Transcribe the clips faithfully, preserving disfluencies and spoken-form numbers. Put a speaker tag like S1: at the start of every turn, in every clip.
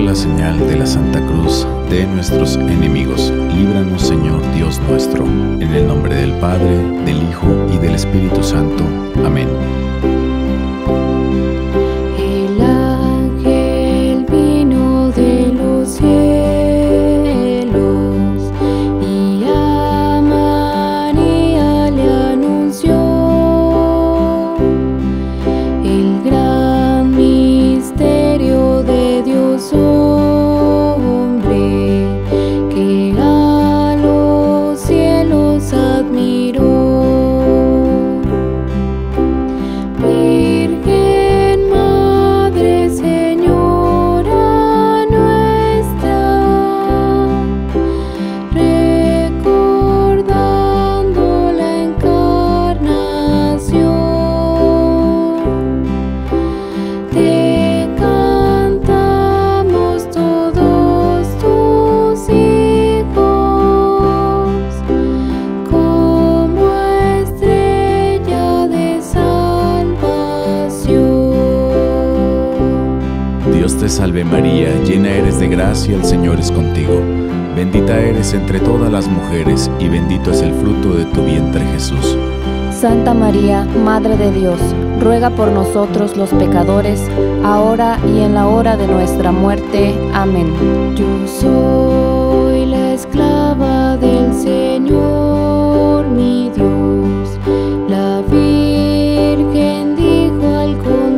S1: la señal de la Santa Cruz de nuestros enemigos, líbranos, Señor Dios nuestro, en el nombre del Padre, del Hijo y del Espíritu Santo. Amén.
S2: El ángel vino de los cielos y a María le anunció el gran misterio de Dios hombre, que a los cielos admiró. Virgen Madre, Señora nuestra, recordando la encarnación, te cantamos todos tus hijos, como estrella de salvación.
S1: Dios te salve María, llena eres de gracia, el Señor es contigo. Bendita eres entre todas las mujeres, y bendito es el fruto de tu vientre Jesús.
S3: Santa María, Madre de Dios, ruega por nosotros los pecadores, ahora y en la hora de nuestra muerte. Amén.
S2: Yo soy la esclava del Señor, mi Dios. La Virgen dijo al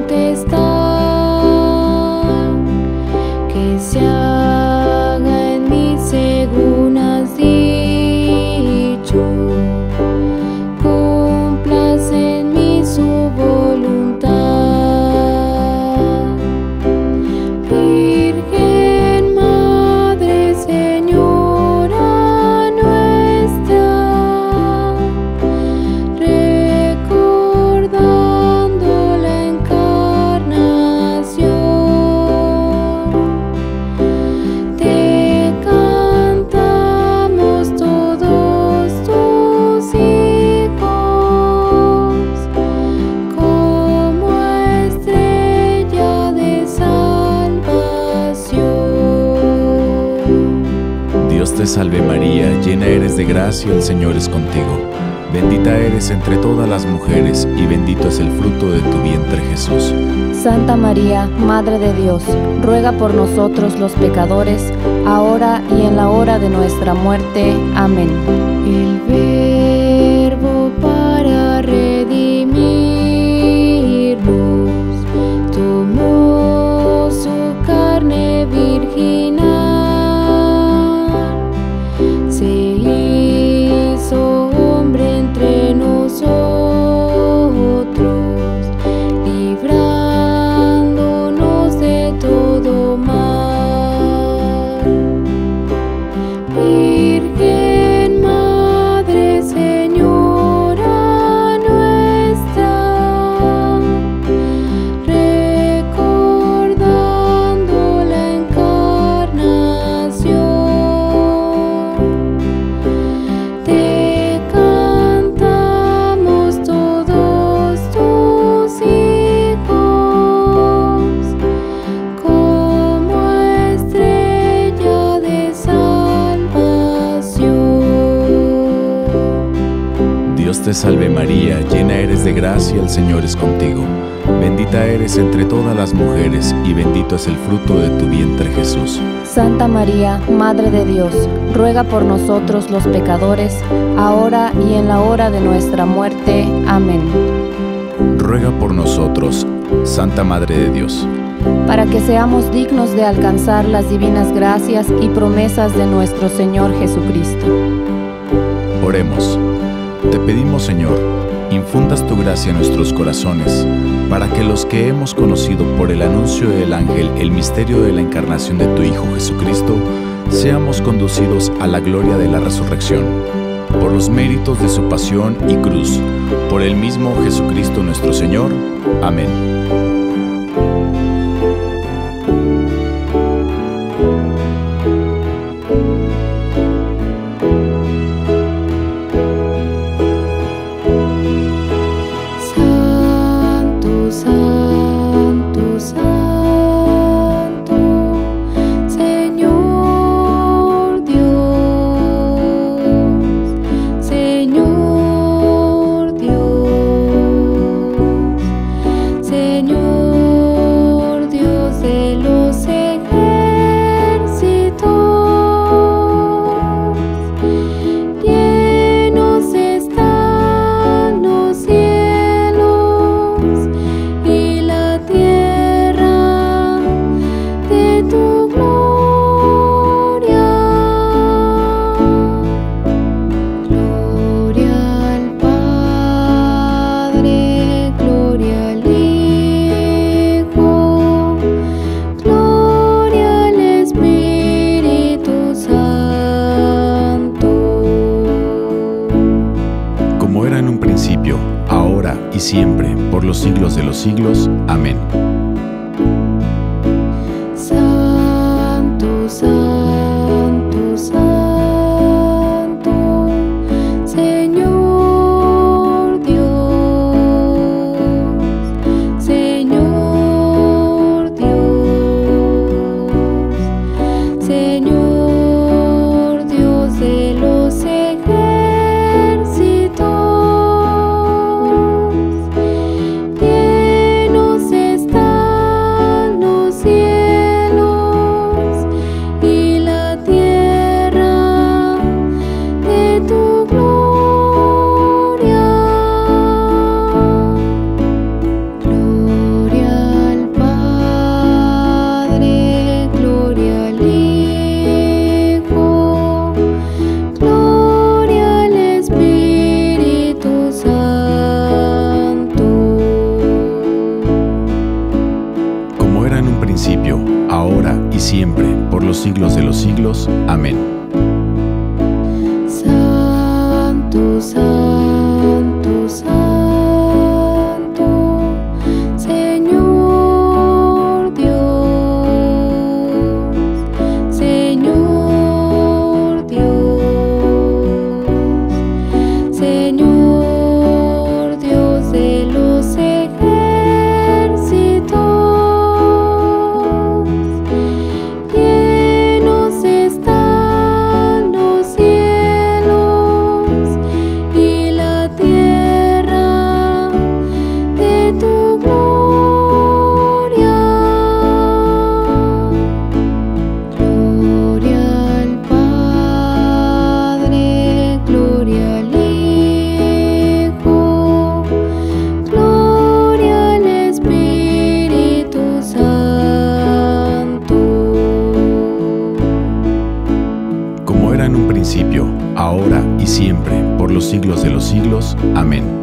S2: contestar, que se haga en mí según has dicho. Cúmplase en mí su voluntad. Virgen Madre, Señora nuestra, recordando la encarnación, te cantamos todos tus hijos, como estrella de salvación.
S1: Dios te salve María, llena eres de gracia, el Señor es contigo. Bendita eres entre todas las mujeres, y bendito es el fruto de tu vientre Jesús.
S3: Santa María, Madre de Dios, ruega por nosotros los pecadores, ahora y en la hora de nuestra muerte. Amén.
S2: El Verbo para redimirnos tomó su carne virginal, se hizo hombre entre nosotros, librándonos de todo mal. Virgen Madre, Señora nuestra, recordando la encarnación, te cantamos todos tus hijos, como estrella de salvación.
S1: Dios te salve María, llena eres de gracia, el Señor es contigo. Bendita eres entre todas las mujeres, y bendito es el fruto de tu vientre Jesús.
S3: Santa María, Madre de Dios, ruega por nosotros los pecadores, ahora y en la hora de nuestra muerte. Amén.
S1: Ruega por nosotros, Santa Madre de Dios,
S3: para que seamos dignos de alcanzar las divinas gracias y promesas de nuestro Señor Jesucristo.
S1: Oremos. Te pedimos, Señor, infundas tu gracia en nuestros corazones, para que los que hemos conocido por el anuncio del ángel el misterio de la encarnación de tu Hijo Jesucristo, seamos conducidos a la gloria de la resurrección. Por los méritos de su pasión y cruz, por el mismo Jesucristo nuestro Señor. Amén.
S2: Santo, Santo, Santo, Señor Dios de los ejércitos, llenos están los cielos y la tierra de tu gloria. Gloria al Padre, gloria al Hijo, gloria al Espíritu Santo.
S1: Como era en un principio, ahora y siempre, por los siglos de los siglos. Amén.
S2: Santo, santo, santo, Señor Dios, Señor Dios, Señor Dios de los ejércitos, llenos están los cielos y la tierra de tu gloria. Gloria al Padre, gloria al Hijo, gloria al Espíritu Santo.
S1: Como era en un principio, ahora y siempre, por los siglos de los siglos. Amén.
S2: Santo, santo, santo, Señor Dios, Señor Dios, Señor Dios de los ejércitos, llenos están los cielos y la tierra de tu gloria. Gloria al Padre, gloria al Hijo, gloria al Espíritu Santo.
S1: Como era en un principio, ahora y siempre, por los siglos de los siglos. Amén.